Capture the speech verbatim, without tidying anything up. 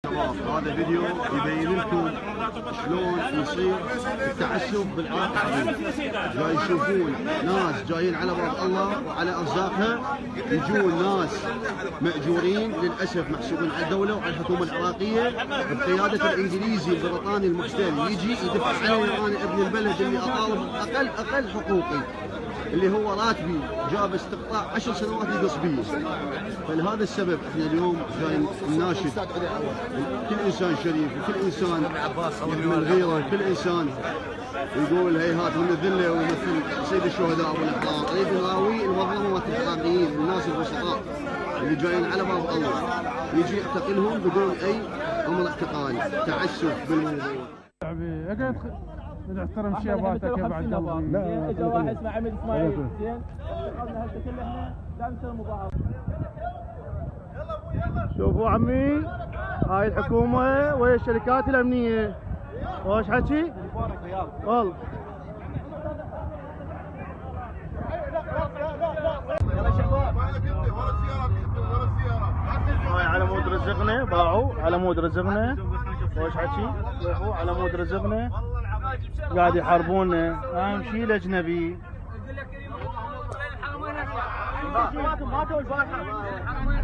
شباب هذا فيديو يبين لكم شلون يصير التعسف بالعراق العظيم. جاي يشوفون ناس جايين على باب الله وعلى ارزاقها، يجون ناس ماجورين للاسف محسوبين على الدوله وعلى الحكومه العراقيه بقياده الانجليزي البريطاني المحتل، يجي يدفع علي انا ابن البلد اللي اطالب اقل اقل حقوقي اللي هو راتبي، جاب استقطاع عشر سنوات يقص بيه. فلهذا السبب احنا اليوم جاي نناشد كل انسان شريف وكل انسان يحمل غيره، كل انسان يقول هيهات من الذله ويمثل سيد الشهداء والاحرار، نريد نراوي المظلومات الحقيقيين، الناس البسطاء اللي جايين على باب الله يجي يعتقلهم بدون اي امر اعتقال، تعسف بالموضوع. نحترم شيباتك يا بعد الله. لا اجى واحد اسمه عميد اسماعيل زين اخذنا هسه كل احنا لا نسوي مضاعفه. شوفوا عمي هاي الحكومه وهي الشركات الامنيه واش حكي؟ والله هاي على مود رزقنا، باعوا على مود رزقنا واش حكي؟ شوفوا على مود رزقنا قاعد يحاربونا، اهم شيء الاجنبي.